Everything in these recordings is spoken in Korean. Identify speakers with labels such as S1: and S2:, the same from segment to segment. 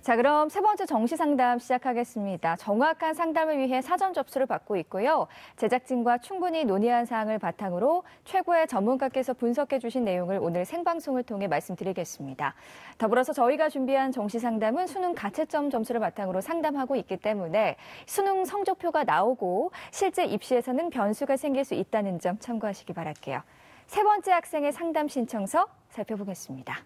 S1: 자, 그럼 세 번째 정시 상담 시작하겠습니다. 정확한 상담을 위해 사전 접수를 받고 있고요. 제작진과 충분히 논의한 사항을 바탕으로 최고의 전문가께서 분석해 주신 내용을 오늘 생방송을 통해 말씀드리겠습니다. 더불어서 저희가 준비한 정시 상담은 수능 가채점 점수를 바탕으로 상담하고 있기 때문에 수능 성적표가 나오고 실제 입시에서는 변수가 생길 수 있다는 점 참고하시기 바랄게요. 세 번째 학생의 상담 신청서 살펴보겠습니다.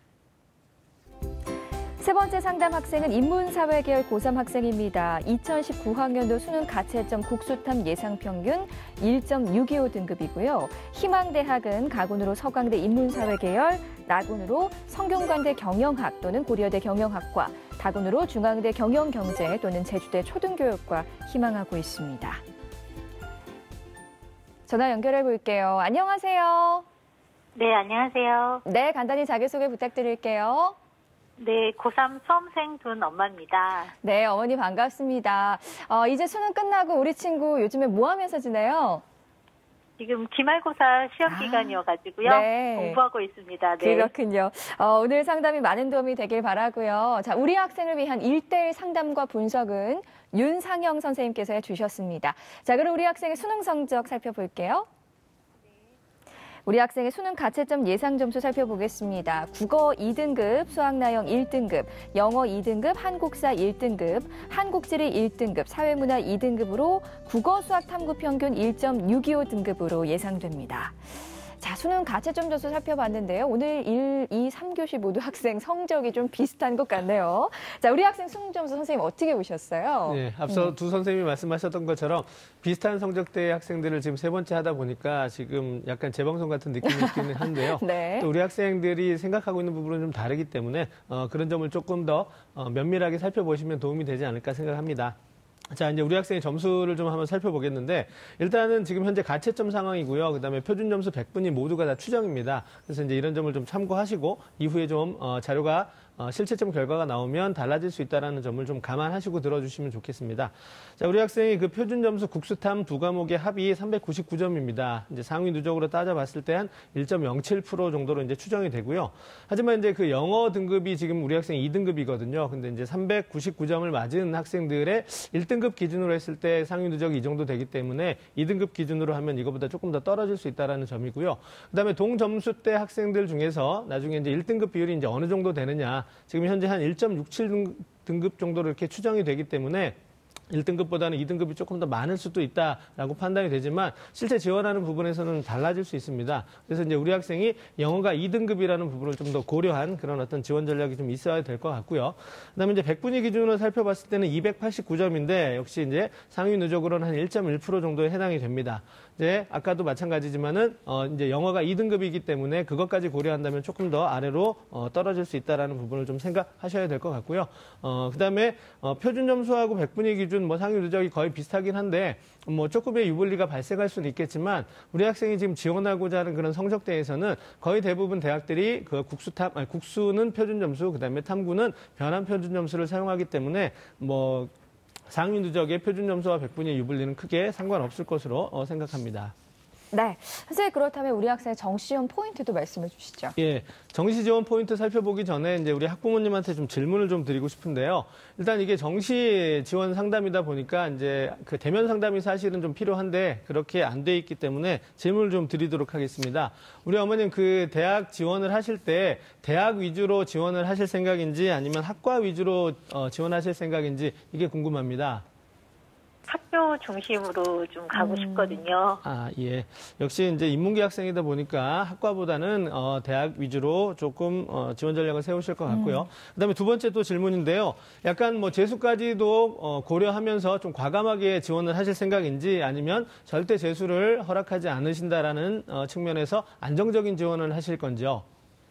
S1: 세 번째 상담 학생은 인문사회계열 고3 학생입니다. 2019학년도 수능 가채점 국수탐 예상평균 1.625 등급이고요. 희망대학은 가군으로 서강대 인문사회계열, 나군으로 성균관대 경영학 또는 고려대 경영학과, 다군으로 중앙대 경영경제 또는 제주대 초등교육과 희망하고 있습니다. 전화 연결해 볼게요. 안녕하세요.
S2: 네, 안녕하세요.
S1: 네, 간단히 자기소개 부탁드릴게요.
S2: 네, 고3 수험생 둔 엄마입니다.
S1: 네, 어머니 반갑습니다. 이제 수능 끝나고 우리 친구 요즘에 뭐 하면서 지내요?
S2: 지금 기말고사 시험 기간이어가지고요.
S1: 네.
S2: 공부하고 있습니다. 네.
S1: 그렇군요. 오늘 상담이 많은 도움이 되길 바라고요. 자, 우리 학생을 위한 1대1 상담과 분석은 윤상영 선생님께서 해주셨습니다. 자, 그럼 우리 학생의 수능 성적 살펴볼게요. 우리 학생의 수능 가채점 예상 점수 살펴보겠습니다. 국어 2등급, 수학나영 1등급, 영어 2등급, 한국사 1등급, 한국지리 1등급, 사회문화 2등급으로 국어 수학 탐구 평균 1.625 등급으로 예상됩니다. 자, 수능 가채점 점수 살펴봤는데요. 오늘 1, 2, 3교시 모두 학생 성적이 좀 비슷한 것 같네요. 자, 우리 학생 수능 점수 선생님 어떻게 보셨어요?
S3: 네, 앞서 두 선생님이 말씀하셨던 것처럼 비슷한 성적대의 학생들을 지금 세 번째 하다 보니까 지금 약간 재방송 같은 느낌이 있기는 한데요.
S1: 네.
S3: 또 우리 학생들이 생각하고 있는 부분은 좀 다르기 때문에 그런 점을 조금 더 면밀하게 살펴보시면 도움이 되지 않을까 생각합니다. 자, 이제 우리 학생의 점수를 좀 한번 살펴보겠는데, 일단은 지금 현재 가채점 상황이고요. 그다음에 표준 점수 100분이 모두가 다 추정입니다. 그래서 이제 이런 점을 좀 참고하시고, 이후에 좀 자료가 실채점 결과가 나오면 달라질 수 있다는 점을 좀 감안하시고 들어주시면 좋겠습니다. 자, 우리 학생이 그 표준 점수 국수탐 두 과목의 합이 399점입니다. 이제 상위 누적으로 따져봤을 때 한 1.07% 정도로 이제 추정이 되고요. 하지만 이제 그 영어 등급이 지금 우리 학생이 2등급이거든요. 근데 이제 399점을 맞은 학생들의 1등급 기준으로 했을 때 상위 누적이 이 정도 되기 때문에 2등급 기준으로 하면 이거보다 조금 더 떨어질 수 있다는 점이고요. 그다음에 동점수대 학생들 중에서 나중에 이제 1등급 비율이 이제 어느 정도 되느냐. 지금 현재 한 1.67등급 정도로 이렇게 추정이 되기 때문에 1등급보다는 2등급이 조금 더 많을 수도 있다라고 판단이 되지만 실제 지원하는 부분에서는 달라질 수 있습니다. 그래서 이제 우리 학생이 영어가 2등급이라는 부분을 좀 더 고려한 그런 어떤 지원 전략이 좀 있어야 될 것 같고요. 그다음에 이제 100분위 기준으로 살펴봤을 때는 289점인데 역시 이제 상위 누적으로는 한 1.1% 정도에 해당이 됩니다. 이제 아까도 마찬가지지만은 이제 영어가 2등급이기 때문에 그것까지 고려한다면 조금 더 아래로 떨어질 수 있다라는 부분을 좀 생각하셔야 될 것 같고요. 그다음에 표준 점수하고 100분위 기준 뭐 상위 누적이 거의 비슷하긴 한데 뭐 조금의 유불리가 발생할 수는 있겠지만 우리 학생이 지금 지원하고자 하는 그런 성적대에서는 거의 대부분 대학들이 그 국수는 표준 점수, 그다음에 탐구는 변환 표준 점수를 사용하기 때문에 뭐 상위 누적의 표준 점수와 100분위의 유불리는 크게 상관없을 것으로 생각합니다.
S1: 네, 선생님 그렇다면 우리 학생의 정시지원 포인트도 말씀해 주시죠.
S3: 예, 정시지원 포인트 살펴보기 전에 이제 우리 학부모님한테 좀 질문을 좀 드리고 싶은데요. 일단 이게 정시 지원 상담이다 보니까 이제 그 대면 상담이 사실은 좀 필요한데 그렇게 안 돼 있기 때문에 질문을 좀 드리도록 하겠습니다. 우리 어머님 그 대학 지원을 하실 때 대학 위주로 지원을 하실 생각인지 아니면 학과 위주로 지원하실 생각인지 이게 궁금합니다.
S2: 학교 중심으로 좀 가고 싶거든요.
S3: 아, 예. 역시 이제 인문계 학생이다 보니까 학과보다는 대학 위주로 조금 지원 전략을 세우실 것 같고요. 그다음에 두 번째 또 질문인데요. 약간 뭐 재수까지도 고려하면서 좀 과감하게 지원을 하실 생각인지 아니면 절대 재수를 허락하지 않으신다라는 측면에서 안정적인 지원을 하실 건지요.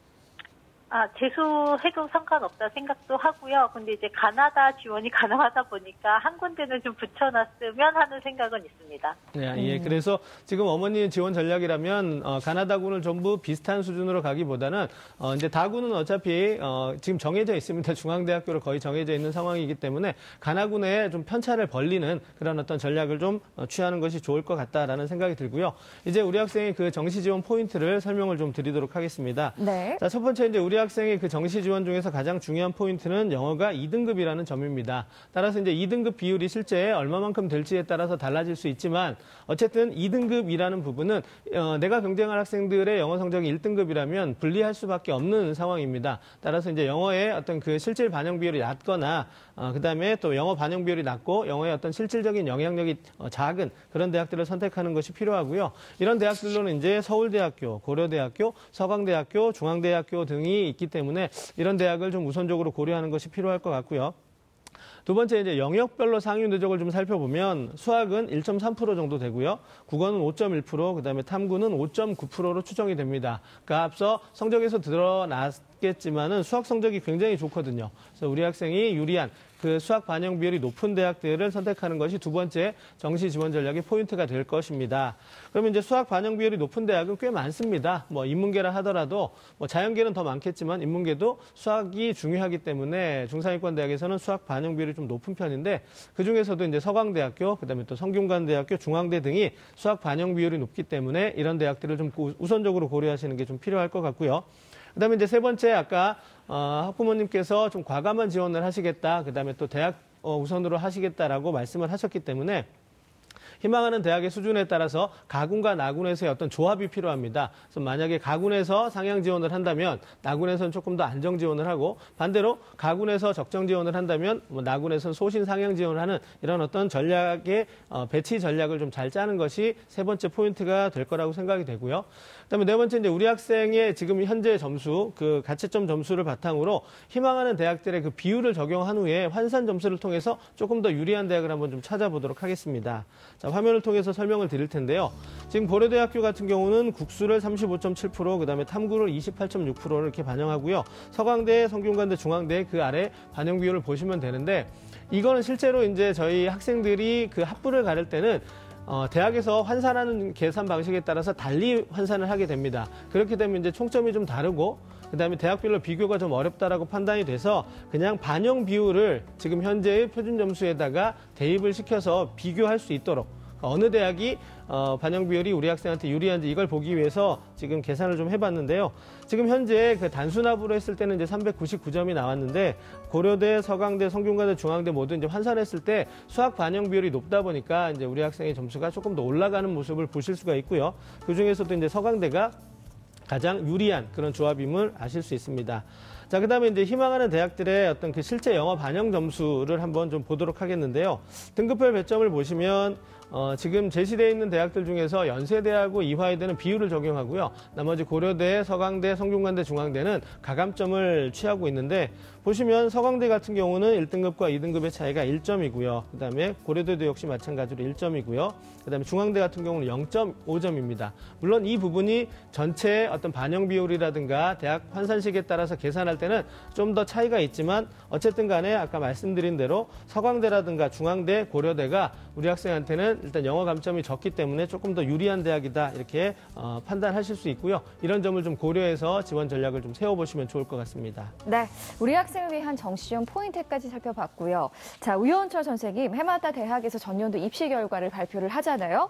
S2: 재수해도 상관없다 생각도 하고요. 근데 이제 가나다 지원이 가능하다 보니까 한 군데는 좀 붙여놨으면 하는 생각은 있습니다.
S3: 네, 예. 그래서 지금 어머니의 지원 전략이라면 가나다군을 전부 비슷한 수준으로 가기보다는 이제 다군은 어차피 지금 정해져 있습니다. 중앙대학교로 거의 정해져 있는 상황이기 때문에 가나군에 좀 편차를 벌리는 그런 어떤 전략을 좀 취하는 것이 좋을 것 같다라는 생각이 들고요. 이제 우리 학생의 그 정시 지원 포인트를 설명을 좀 드리도록 하겠습니다.
S1: 네.
S3: 자, 첫 번째 이제 우리 학생의 그 정시 지원 중에서 가장 중요한 포인트는 영어가 2등급이라는 점입니다. 따라서 이제 2등급 비율이 실제 얼마만큼 될지에 따라서 달라질 수 있지만 어쨌든 2등급이라는 부분은 내가 경쟁할 학생들의 영어 성적이 1등급이라면 분리할 수밖에 없는 상황입니다. 따라서 이제 영어의 어떤 그 실질 반영 비율이 낮거나 그다음에 또 영어 반영 비율이 낮고 영어의 어떤 실질적인 영향력이 작은 그런 대학들을 선택하는 것이 필요하고요. 이런 대학들로는 이제 서울대학교, 고려대학교, 서강대학교, 중앙대학교 등이 있기 때문에 이런 대학을 좀 우선적으로 고려하는 것이 필요할 것 같고요. 두 번째 이제 영역별로 상위 누적을 좀 살펴보면 수학은 1.3% 정도 되고요. 국어는 5.1%, 그다음에 탐구는 5.9%로 추정이 됩니다. 그러니까 앞서 성적에서 드러났겠지만은 수학 성적이 굉장히 좋거든요. 그래서 우리 학생이 유리한 그 수학 반영 비율이 높은 대학들을 선택하는 것이 두 번째 정시 지원 전략의 포인트가 될 것입니다. 그러면 이제 수학 반영 비율이 높은 대학은 꽤 많습니다. 뭐 인문계라 하더라도 뭐 자연계는 더 많겠지만 인문계도 수학이 중요하기 때문에 중상위권 대학에서는 수학 반영 비율이 좀 높은 편인데 그 중에서도 이제 서강대학교, 그다음에 또 성균관대학교, 중앙대 등이 수학 반영 비율이 높기 때문에 이런 대학들을 좀 우선적으로 고려하시는 게 좀 필요할 것 같고요. 그다음에 이제 세 번째 아까 학부모님께서 좀 과감한 지원을 하시겠다. 그다음에 또 대학 우선으로 하시겠다라고 말씀을 하셨기 때문에 희망하는 대학의 수준에 따라서 가군과 나군에서의 어떤 조합이 필요합니다. 그래서 만약에 가군에서 상향 지원을 한다면 나군에서는 조금 더 안정 지원을 하고 반대로 가군에서 적정 지원을 한다면 나군에서는 소신 상향 지원을 하는 이런 어떤 전략의 배치 전략을 좀 잘 짜는 것이 세 번째 포인트가 될 거라고 생각이 되고요. 그다음에 네 번째 이제 우리 학생의 지금 현재 점수, 그 가채점 점수를 바탕으로 희망하는 대학들의 그 비율을 적용한 후에 환산 점수를 통해서 조금 더 유리한 대학을 한번 좀 찾아보도록 하겠습니다. 자, 화면을 통해서 설명을 드릴 텐데요. 지금 고려대학교 같은 경우는 국수를 35.7%, 그다음에 탐구를 28.6%를 이렇게 반영하고요. 서강대, 성균관대, 중앙대 그 아래 반영 비율을 보시면 되는데 이거는 실제로 이제 저희 학생들이 그 학부를 가를 때는 대학에서 환산하는 계산 방식에 따라서 달리 환산을 하게 됩니다. 그렇게 되면 이제 총점이 좀 다르고 그다음에 대학별로 비교가 좀 어렵다라고 판단이 돼서 그냥 반영 비율을 지금 현재의 표준 점수에다가 대입을 시켜서 비교할 수 있도록 어느 대학이 반영 비율이 우리 학생한테 유리한지 이걸 보기 위해서 지금 계산을 좀 해봤는데요. 지금 현재 그 단순합으로 했을 때는 이제 399점이 나왔는데 고려대, 서강대, 성균관대, 중앙대 모두 이제 환산했을 때 수학 반영 비율이 높다 보니까 이제 우리 학생의 점수가 조금 더 올라가는 모습을 보실 수가 있고요. 그 중에서도 이제 서강대가 가장 유리한 그런 조합임을 아실 수 있습니다. 자, 그다음에 이제 희망하는 대학들의 어떤 그 실제 영어 반영 점수를 한번 좀 보도록 하겠는데요. 등급별 배점을 보시면 지금 제시되어 있는 대학들 중에서 연세대하고 이화여대는 비율을 적용하고요. 나머지 고려대, 서강대, 성균관대, 중앙대는 가감점을 취하고 있는데 보시면 서강대 같은 경우는 1등급과 2등급의 차이가 1점이고요. 그다음에 고려대도 역시 마찬가지로 1점이고요. 그다음에 중앙대 같은 경우는 0.5점입니다. 물론 이 부분이 전체 어떤 반영 비율이라든가 대학 환산식에 따라서 계산할 때는 좀 더 차이가 있지만 어쨌든 간에 아까 말씀드린 대로 서강대라든가 중앙대, 고려대가 우리 학생한테는 일단 영어 감점이 적기 때문에 조금 더 유리한 대학이다 이렇게 판단하실 수 있고요. 이런 점을 좀 고려해서 지원 전략을 좀 세워보시면 좋을 것 같습니다.
S1: 네, 우리 학생을 위한 정시 지원 포인트까지 살펴봤고요. 자, 우현철 선생님, 해마다 대학에서 전년도 입시 결과를 발표를 하잖아요.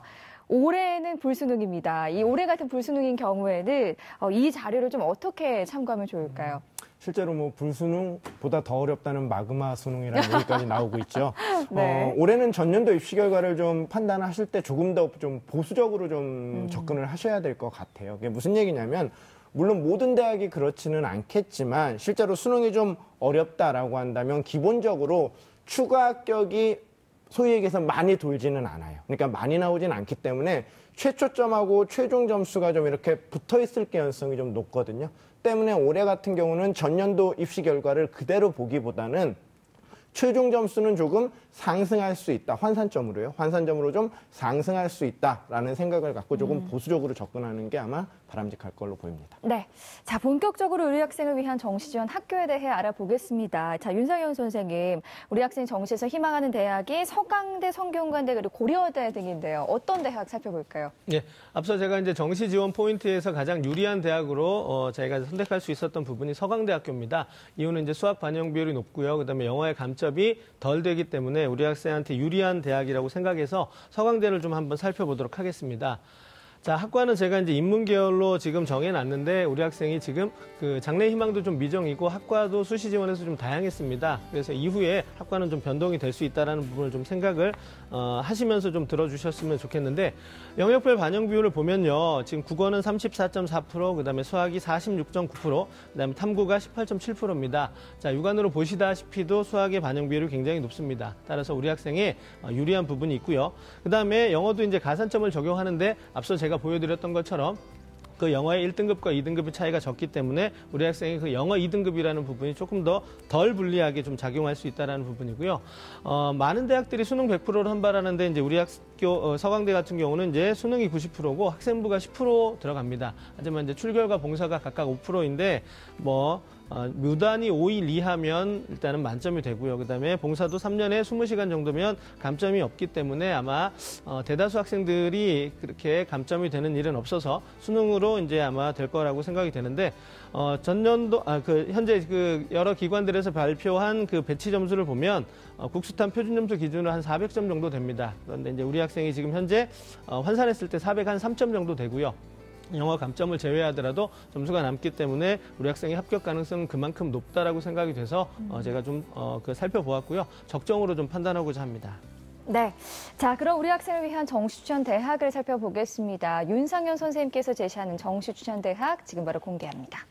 S1: 올해는 불수능입니다. 이 올해 같은 불수능인 경우에는 이 자료를 좀 어떻게 참고하면 좋을까요?
S4: 실제로 뭐 불수능보다 더 어렵다는 마그마 수능이라는 얘기까지 나오고 있죠.
S1: 네.
S4: 올해는 전년도 입시 결과를 좀 판단하실 때 조금 더 좀 보수적으로 좀 접근을 하셔야 될 것 같아요. 그게 무슨 얘기냐면 물론 모든 대학이 그렇지는 않겠지만 실제로 수능이 좀 어렵다라고 한다면 기본적으로 추가 합격이 소위 얘기해서 많이 돌지는 않아요. 그러니까 많이 나오진 않기 때문에 최초점하고 최종 점수가 좀 이렇게 붙어 있을 가능성이 좀 높거든요. 때문에 올해 같은 경우는 전년도 입시 결과를 그대로 보기보다는 최종 점수는 조금 상승할 수 있다. 환산점으로요. 환산점으로 좀 상승할 수 있다라는 생각을 갖고 조금 보수적으로 접근하는 게 아마 바람직할 걸로 보입니다.
S1: 네. 자, 본격적으로 우리 학생을 위한 정시 지원 학교에 대해 알아보겠습니다. 자, 윤상현 선생님, 우리 학생 정시에서 희망하는 대학이 서강대, 성균관대, 그리고 고려대 등인데요. 어떤 대학 살펴볼까요?
S3: 예, 앞서 제가 이제 정시 지원 포인트에서 가장 유리한 대학으로 저희가 선택할 수 있었던 부분이 서강대학교입니다. 이유는 이제 수학 반영 비율이 높고요. 그다음에 영어의 감점이 덜 되기 때문에 우리 학생한테 유리한 대학이라고 생각해서 서강대를 좀 한번 살펴보도록 하겠습니다. 자, 학과는 제가 이제 인문계열로 지금 정해놨는데 우리 학생이 지금 그 장래 희망도 좀 미정이고 학과도 수시 지원에서 좀 다양했습니다. 그래서 이후에 학과는 좀 변동이 될 수 있다는 부분을 좀 생각을 하시면서 좀 들어주셨으면 좋겠는데 영역별 반영 비율을 보면요. 지금 국어는 34.4%, 그다음에 수학이 46.9%, 그다음에 탐구가 18.7%입니다. 자, 육안으로 보시다시피도 수학의 반영 비율이 굉장히 높습니다. 따라서 우리 학생의 유리한 부분이 있고요. 그다음에 영어도 이제 가산점을 적용하는데 앞서 제가 보여드렸던 것처럼 그 영어의 1등급과 2등급의 차이가 적기 때문에 우리 학생이 그 영어 2등급이라는 부분이 조금 더 덜 불리하게 좀 작용할 수 있다는 부분이고요. 많은 대학들이 수능 100%를 선발하는데 이제 우리 학교 서강대 같은 경우는 이제 수능이 90%고 학생부가 10% 들어갑니다. 하지만 이제 출결과 봉사가 각각 5%인데 묘단이 5일 이하면 일단은 만점이 되고요. 그다음에 봉사도 3년에 20시간 정도면 감점이 없기 때문에 아마 대다수 학생들이 그렇게 감점이 되는 일은 없어서 수능으로 이제 아마 될 거라고 생각이 되는데 전년도 현재 그 여러 기관들에서 발표한 그 배치 점수를 보면 국수탐 표준 점수 기준으로 한 400점 정도 됩니다. 그런데 이제 우리 학생이 지금 현재 환산했을 때 403점 정도 되고요. 영어 감점을 제외하더라도 점수가 남기 때문에 우리 학생의 합격 가능성은 그만큼 높다라고 생각이 돼서 제가 좀 살펴보았고요. 적정으로 좀 판단하고자 합니다.
S1: 네. 자, 그럼 우리 학생을 위한 정시추천 대학을 살펴보겠습니다. 윤상현 선생님께서 제시하는 정시추천 대학 지금 바로 공개합니다.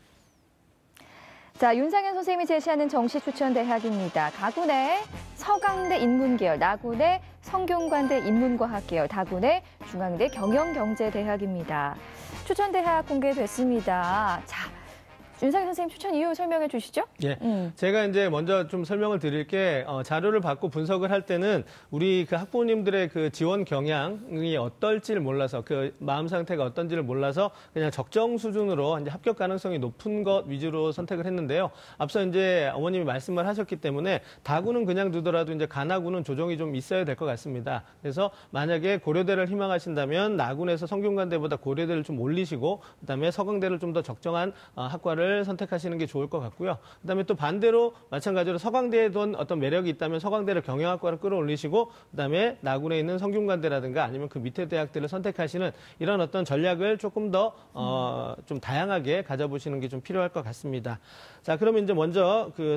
S1: 자, 윤상현 선생님이 제시하는 정시추천 대학입니다. 가군의 서강대 인문계열, 나군의 성균관대 인문과학계열, 다군의 중앙대 경영경제대학입니다. 추천 대학 공개됐습니다. 자, 윤상현 선생님 추천 이유 설명해 주시죠.
S3: 예. 제가 이제 먼저 좀 설명을 드릴 게 자료를 받고 분석을 할 때는 우리 그 학부모님들의 그 지원 경향이 어떨지를 몰라서 그 마음 상태가 어떤지를 몰라서 그냥 적정 수준으로 이제 합격 가능성이 높은 것 위주로 선택을 했는데요. 앞서 이제 어머님이 말씀을 하셨기 때문에 다구는 그냥 두더라도 이제 간하구는 조정이 좀 있어야 될 것 같습니다. 그래서 만약에 고려대를 희망하신다면 나군에서 성균관대보다 고려대를 좀 올리시고 그다음에 서강대를 좀 더 적정한 학과를 선택하시는 게 좋을 것 같고요. 그다음에 또 반대로 마찬가지로 서강대에 둔 어떤 매력이 있다면 서강대를 경영학과로 끌어올리시고 그다음에 나군에 있는 성균관대라든가 아니면 그 밑에 대학들을 선택하시는 이런 어떤 전략을 조금 더 좀 다양하게 가져보시는 게 좀 필요할 것 같습니다. 자, 그러면 이제 먼저 그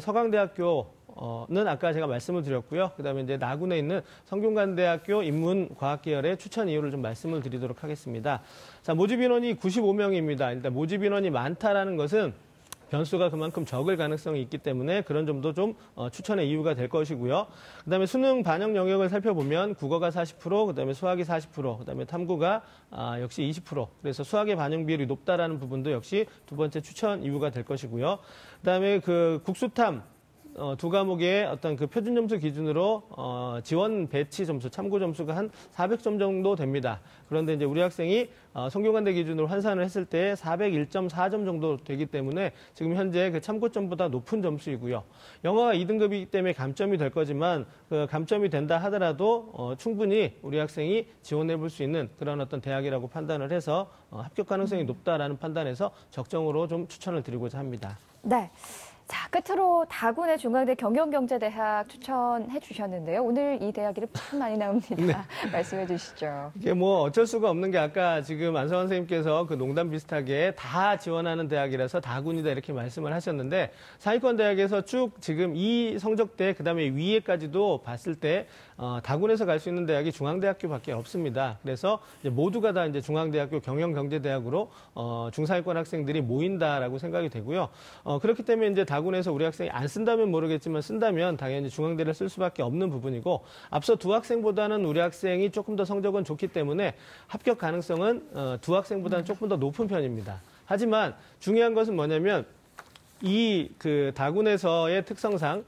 S3: 서강대학교는 아까 제가 말씀을 드렸고요. 그다음에 이제 나군에 있는 성균관대학교 인문과학계열의 추천 이유를 좀 말씀을 드리도록 하겠습니다. 자, 모집 인원이 95명입니다. 일단 모집 인원이 많다라는 것은 변수가 그만큼 적을 가능성이 있기 때문에 그런 점도 좀 추천의 이유가 될 것이고요. 그다음에 수능 반영 영역을 살펴보면 국어가 40%, 그다음에 수학이 40%, 그다음에 탐구가 역시 20%. 그래서 수학의 반영 비율이 높다라는 부분도 역시 두 번째 추천 이유가 될 것이고요. 그다음에 그 국수탐 두 과목의 어떤 그 표준 점수 기준으로 지원 배치 점수, 참고 점수가 한 400점 정도 됩니다. 그런데 이제 우리 학생이 성균관대 기준으로 환산을 했을 때 401.4점 정도 되기 때문에 지금 현재 그 참고점보다 높은 점수이고요. 영어가 2등급이기 때문에 감점이 될 거지만 그 감점이 된다 하더라도 충분히 우리 학생이 지원해 볼 수 있는 그런 어떤 대학이라고 판단을 해서 합격 가능성이 높다라는 판단에서 적정으로 좀 추천을 드리고자 합니다.
S1: 네. 자, 끝으로 다군의 중앙대 경영경제대학 추천해 주셨는데요. 오늘 이 대학 이름 참 많이 나옵니다. 네. 말씀해 주시죠.
S3: 이게 뭐 어쩔 수가 없는 게 아까 지금 안성환 선생님께서 그 농담 비슷하게 다 지원하는 대학이라서 다군이다 이렇게 말씀을 하셨는데 상위권 대학에서 쭉 지금 이 성적대 그다음에 위에까지도 봤을 때 다군에서 갈 수 있는 대학이 중앙대학교밖에 없습니다. 그래서 이제 모두가 다 이제 중앙대학교 경영경제대학으로 중상위권 학생들이 모인다라고 생각이 되고요. 그렇기 때문에 이제 다군에서 우리 학생이 안 쓴다면 모르겠지만 쓴다면 당연히 중앙대를 쓸 수밖에 없는 부분이고 앞서 두 학생보다는 우리 학생이 조금 더 성적은 좋기 때문에 합격 가능성은 두 학생보다는 조금 더 높은 편입니다. 하지만 중요한 것은 뭐냐면 이 그 다군에서의 특성상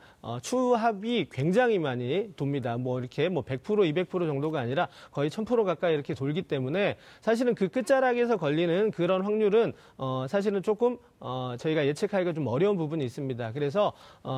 S3: 추합이 굉장히 많이 돕니다. 뭐 이렇게 뭐 100%, 200% 정도가 아니라 거의 1000% 가까이 이렇게 돌기 때문에 사실은 그 끝자락에서 걸리는 그런 확률은 사실은 조금 저희가 예측하기가 좀 어려운 부분이 있습니다. 그래서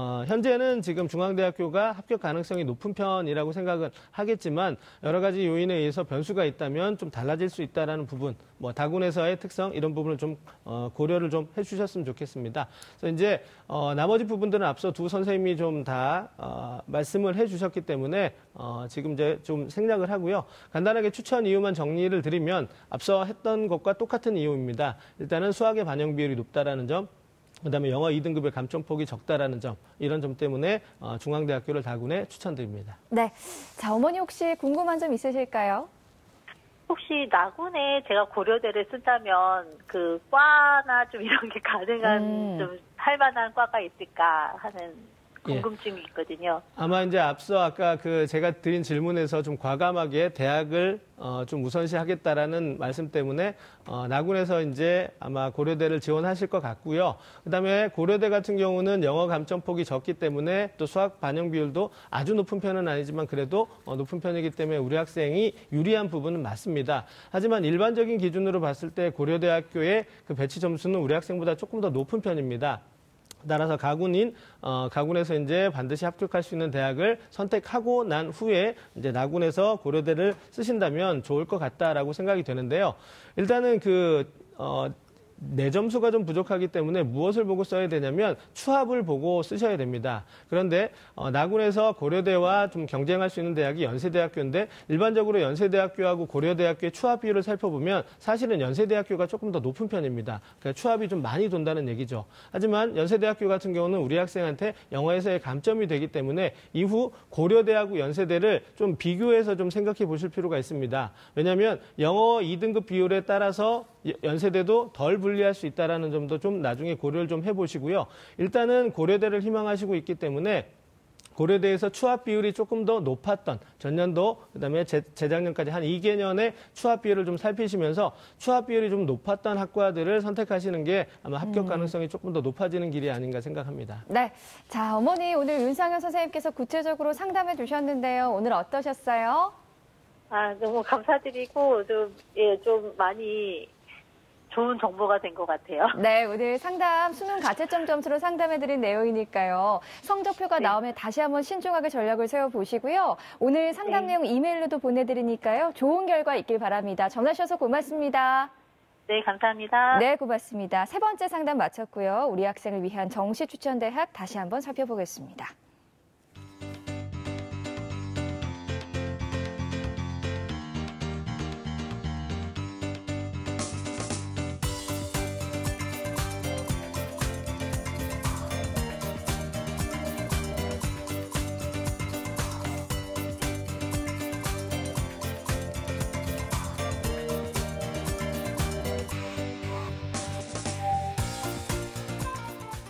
S3: 현재는 지금 중앙대학교가 합격 가능성이 높은 편이라고 생각은 하겠지만 여러 가지 요인에 의해서 변수가 있다면 좀 달라질 수 있다라는 부분, 뭐 다군에서의 특성 이런 부분을 좀 고려를 좀 해주셨으면 좋겠습니다. 그래서 이제 나머지 부분들은 앞서 두 선생님이 좀 좀 다 말씀을 해주셨기 때문에 지금 이제 좀 생략을 하고요. 간단하게 추천 이유만 정리를 드리면 앞서 했던 것과 똑같은 이유입니다. 일단은 수학의 반영 비율이 높다라는 점, 그다음에 영어 2등급의 감점폭이 적다라는 점, 이런 점 때문에 중앙대학교를 다군에 추천드립니다.
S1: 네. 자, 어머니 혹시 궁금한 점 있으실까요?
S2: 혹시 나군에 제가 고려대를 쓴다면 그 과나 좀 이런 게 가능한 좀 할만한 과가 있을까 하는 궁금증이 있거든요.
S3: 아마 이제 앞서 아까 제가 드린 질문에서 좀 과감하게 대학을 좀 우선시하겠다라는 말씀 때문에 나군에서 이제 아마 고려대를 지원하실 것 같고요. 그다음에 고려대 같은 경우는 영어 감점폭이 적기 때문에 또 수학 반영 비율도 아주 높은 편은 아니지만 그래도 높은 편이기 때문에 우리 학생이 유리한 부분은 맞습니다. 하지만 일반적인 기준으로 봤을 때 고려대학교의 그 배치 점수는 우리 학생보다 조금 더 높은 편입니다. 따라서 가군에서 이제 반드시 합격할 수 있는 대학을 선택하고 난 후에 이제 나군에서 고려대를 쓰신다면 좋을 것 같다라고 생각이 되는데요. 일단은 내 점수가 좀 부족하기 때문에 무엇을 보고 써야 되냐면 추합을 보고 쓰셔야 됩니다. 그런데 나군에서 고려대와 좀 경쟁할 수 있는 대학이 연세대학교인데 일반적으로 연세대학교하고 고려대학교의 추합 비율을 살펴보면 사실은 연세대학교가 조금 더 높은 편입니다. 그러니까 추합이 좀 많이 돈다는 얘기죠. 하지만 연세대학교 같은 경우는 우리 학생한테 영어에서의 감점이 되기 때문에 이후 고려대하고 연세대를 좀 비교해서 좀 생각해 보실 필요가 있습니다. 왜냐하면 영어 2등급 비율에 따라서 연세대도 덜 불리할 수 있다는 점도 좀 나중에 고려를 좀 해보시고요. 일단은 고려대를 희망하시고 있기 때문에 고려대에서 추합 비율이 조금 더 높았던 전년도 그다음에 재작년까지 한 2개년의 추합 비율을 좀 살피시면서 추합 비율이 좀 높았던 학과들을 선택하시는 게 아마 합격 가능성이 조금 더 높아지는 길이 아닌가 생각합니다.
S1: 네. 자, 어머니 오늘 윤상현 선생님께서 구체적으로 상담해 주셨는데요. 오늘 어떠셨어요?
S2: 너무 감사드리고 좀 많이 좋은 정보가 된 것 같아요.
S1: 네, 오늘 상담 수능 가채점 점수로 상담해드린 내용이니까요. 성적표가 나오면 다시 한번 신중하게 전략을 세워보시고요. 오늘 상담 내용 이메일로도 보내드리니까요. 좋은 결과 있길 바랍니다. 전화 주셔서 고맙습니다.
S2: 네, 감사합니다.
S1: 네, 고맙습니다. 세 번째 상담 마쳤고요. 우리 학생을 위한 정시 추천 대학 다시 한번 살펴보겠습니다.